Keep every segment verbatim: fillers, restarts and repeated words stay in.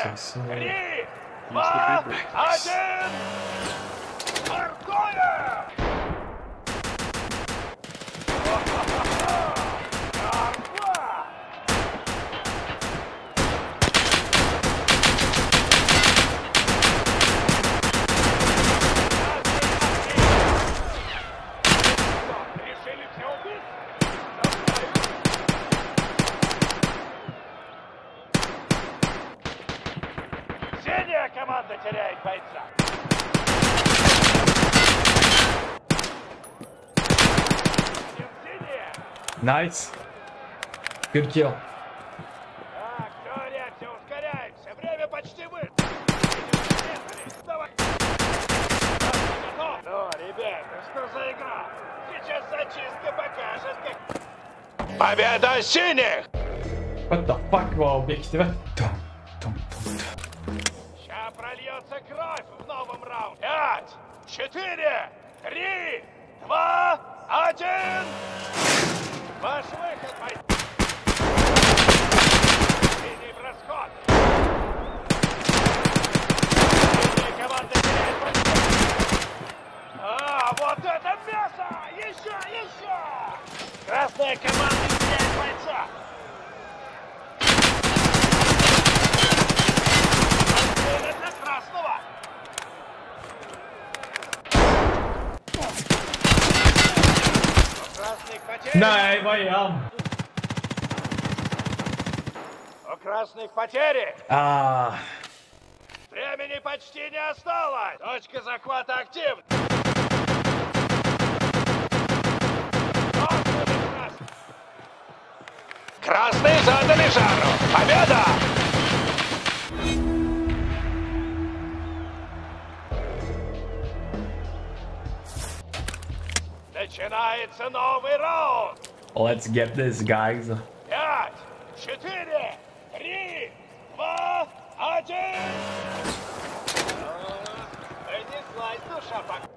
Три, два, один! Стартуем! Решили все убить? Синяя команда теряет бойца. Nice. Good kill. Так, все, все, ускоряемся. Время почти вы. Давай. Ну, ребята, что за игра? Сейчас зачистка покажет, как... Победа синих! What the fuck var objektivet? Сейчас прольется кровь в новом раунде. Пять, четыре, три, два, один. Ваш выход, мой... Синий в расход. Синяя команда теряет подход. А, вот это мясо! Еще, еще! Красная команда теряет бойца. Отсюда для красного. Красных потерь. Nej, vad är han? У красных потери. Ah. Времени почти не осталось. Точка захвата активна. Красные задали жару. Победа! Начинается новый раунд. Let's get this, guys. Пять, четыре, три, два, один. Понеслась душа пока.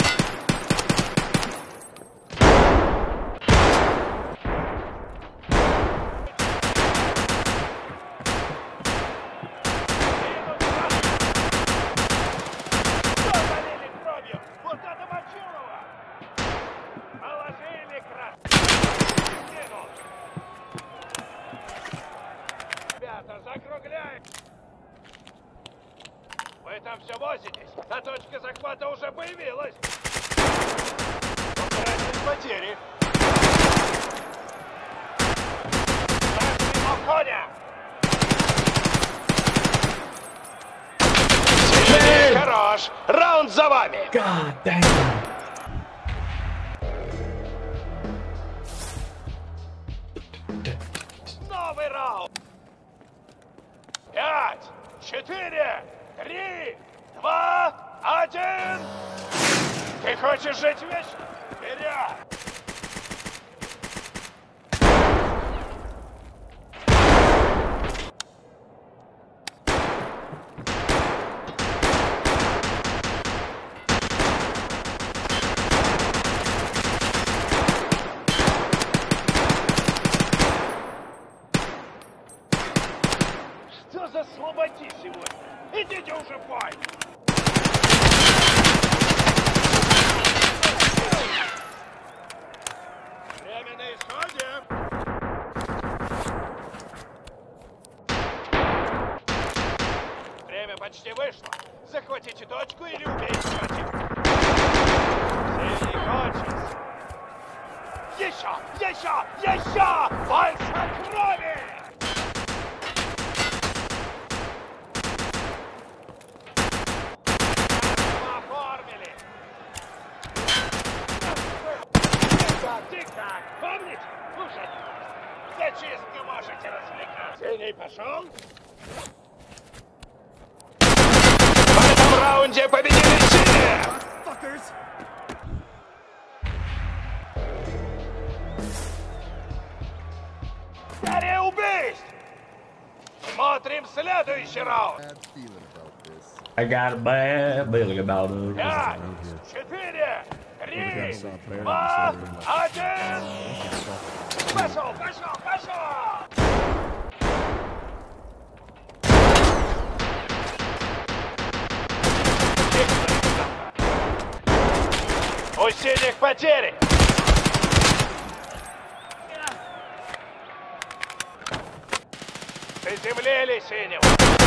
Завалили кровью. Вот это Мочилова. Положили красный. Кинул. Ребята, закругляем. Вы там все возитесь, а точка захвата уже появилась. Красные потери. Красный коня. Синий хорош. Раунд за вами. God damn. Новый раунд. Пять, четыре, три, два, один. Ты хочешь жить вечно? Вперед! Что за слаботи сегодня? Идите уже в бой! Время на исходе! Время почти вышло. Захватите точку или убейте противника. Синий кончился. Еще! Еще! Еще! Больше крови! Оформили! Тик-так! Помните? Слушайте! Зачистка можете развлекать! Синий пошел! В этом раунде победили синие! Серия убийств! Смотрим следующий раунд! I got a bad feeling about it. Пять, четыре, три, два, один! Пошел, пошел, пошел! синих потери. Приземлили синего.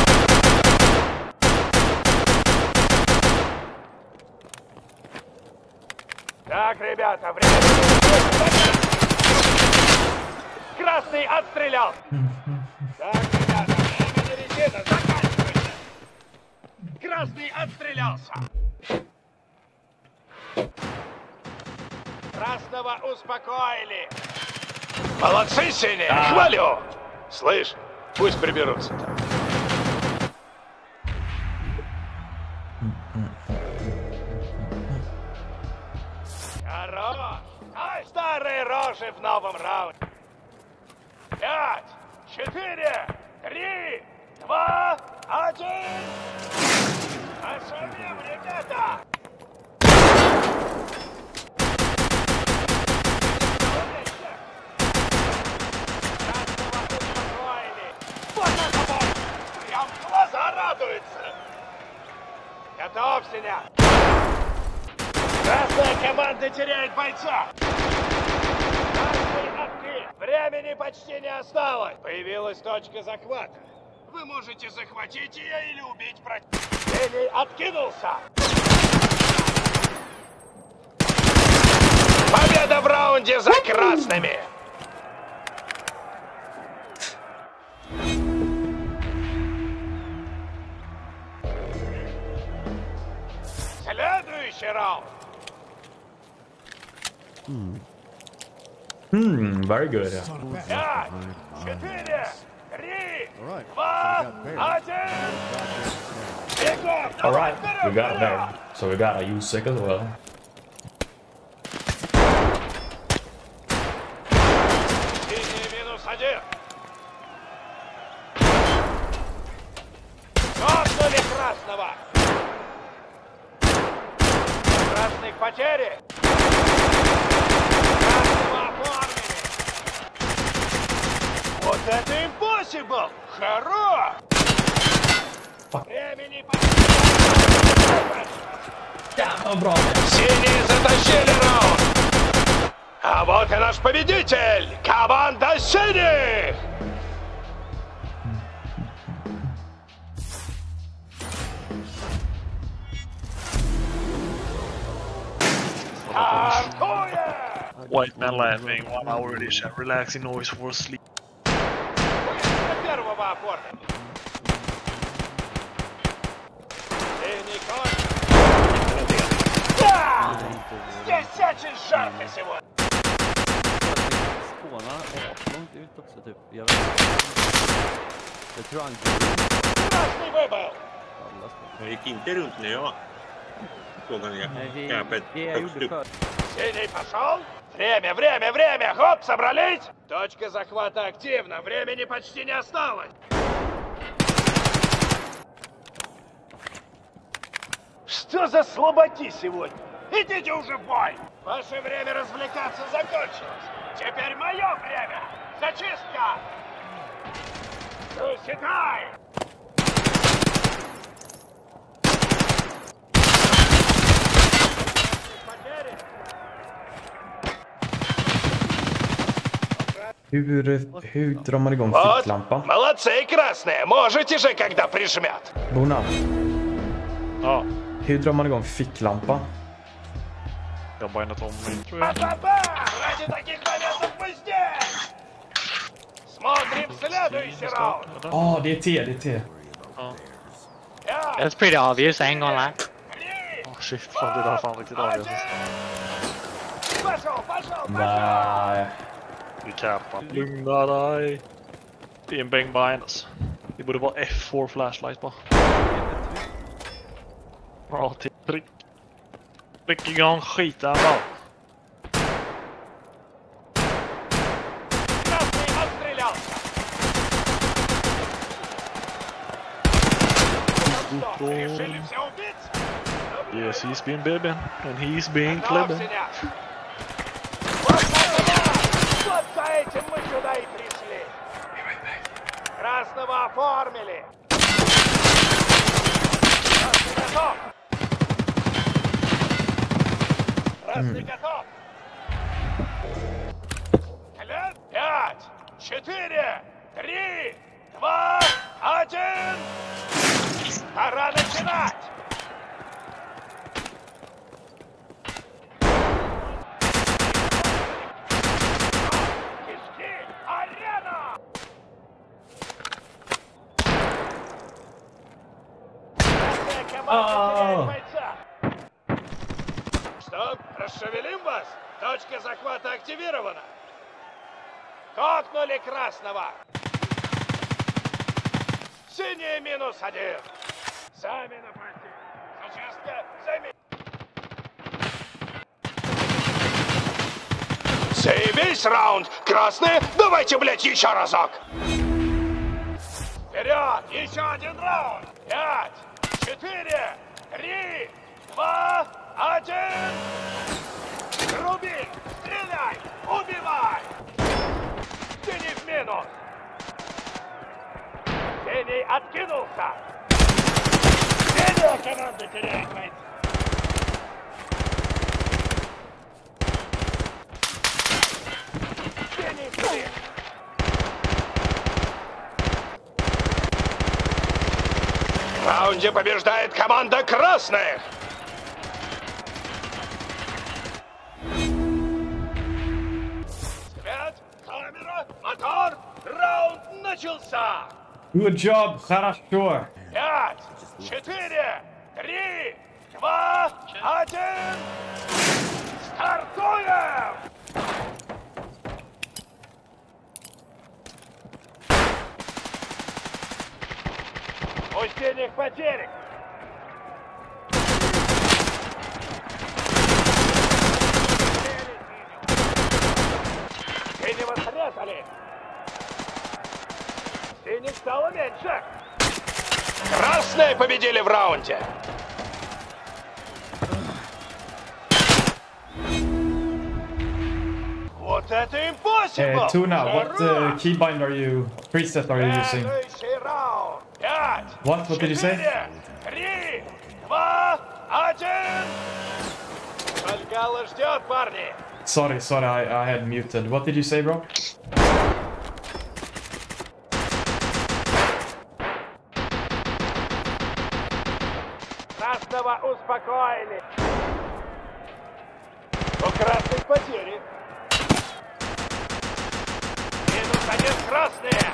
Так, ребята, время. Красный отстрелял. Так, ребята, время резина заканчивается. Красный отстрелялся. Красного успокоили. Молодцы, синие, а. Хвалю. Слышь, пусть приберутся там. Хорош. Ай, старые рожи в новом раунде. Пять, четыре, три, два, один. Ошумим, ребята. Прям глаза радуются. Готов, синяк. Красная команда теряет бойца. Красный открыт. Времени почти не осталось. Появилась точка захвата. Вы можете захватить ее или убить противника. Синий откинулся. Победа в раунде за красными. Следующий раунд. Hmm, very good. Пять, четыре, три, два, один. All right, we got it there. So we got a U sick as well. Синий минус один. Коснули красного. Красных потери. Красного оформили. Вот это impossible! Хорош! Времени Jävla Синие затащили раунд. А вот и наш победитель! Команда синих! White man laughing, one hour edition, relaxing noise for sleep. Первого оформили. Синий конь. Да! Здесь очень жарко сегодня. Spånar långt ut också typ. Jag vet inte. Jag tror han Красный выбыл. Jag gick inte runt när jag frågade ner. Nej, vi, det jag gjorde förr. Синий пошел. Время, время, время! Хоп, собрались! Точка захвата активна. Времени почти не осталось. Что за слабаки сегодня? Идите уже в бой! Ваше время развлекаться закончилось. Теперь мое время! Зачистка! Суседай! Hur, hur drar man igång Вот, ficklampan? молодцы, красные! Можете же, когда прижмет! Bona, Ja, hur drar man igång ficklampan? jag har bara ändrat om min, tror jag. Ба-ба-ба! Ради таких моментов мы здесь! Смотрим следующий раунд! Ja, ah, det är T, det är T. Пять, That's pretty obvious, I ain't gonna lie. три, Åh shit, fan det där är fan riktigt avgörande. пошел, пошел, пошел! Nej. Vi cappar. Lugna dig. Det är en bang behind oss. Det borde vara F four flashlight bara. Bra till tryck. Tryck igång skiten bara. Красный отстрелялся! Ну что, решили все убить? Yes, he's been bibbing. And he's been Готов, clipping. синяк? Вот так, вот за этим мы сюда и пришли. Красного оформили. Красный готов. Красный готов. Пора начинать! Кишки! Арена! Красная команда теряет бойца. Что, расшевелим вас? Точка захвата активирована. Кокнули красного. Синий минус один. Сами на фронте. Зачистка, займи. Заебись раунд. Красные, давайте, блядь, еще разок. Вперед, еще один раунд. Пять, четыре, три, два, один. Руби, стреляй, убивай. Синий в минус. Синий откинулся. Синяя команда теряет бойца. Синий вслед. В раунде побеждает команда красных. Свет, камера, мотор. Раунд начался. Good job, хорошо. Пять, четыре, три, два, один. Стартуем! У синих потери. Синего срезали. Синих стало меньше. Красные победили в раунде. Вот это impossible! Uh, Tuna, what uh, keybind are you, preset are you using? Следующий раунд. Пять, What? What did you say? четыре, три, два, один. Вальгалла ждет, парни. Sorry, sorry, I, I had muted. What did you say, bro? Красного успокоили. У красных потери. Минус один красные.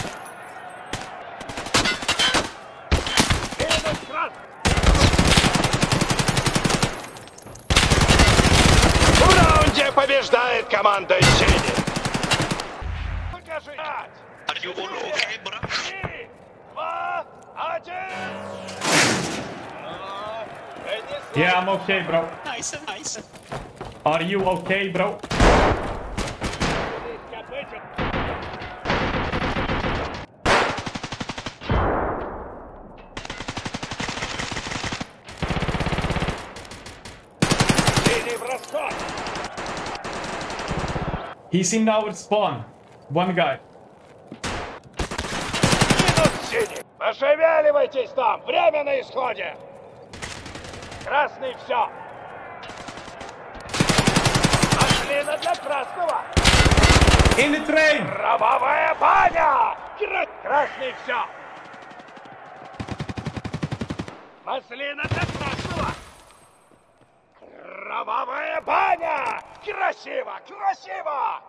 Минус красный. В раунде побеждает команда синих. Покажи. Пять, четыре, три, два, один. Yeah, I'm okay, bro. Nice, nice. Are you okay, bro? He's in our spawn. One guy. Пошевеливайтесь там! Время на исходе! Красный все! Маслина для красного! In the train! Кровавая баня! Кра... Красный все! Маслина для красного! Кровавая баня! Красиво! Красиво!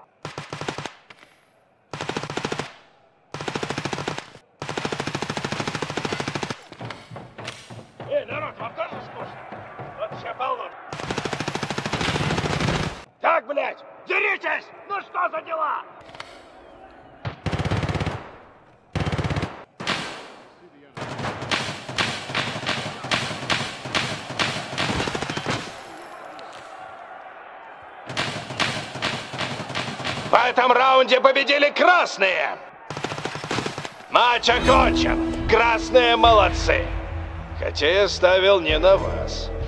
Эй, народ, вам тоже скучно? Вот все полно. Так, блядь, деритесь! Ну что за дела? В этом раунде победили красные. Матч окончен. Красные молодцы. Хотя я ставил не на вас.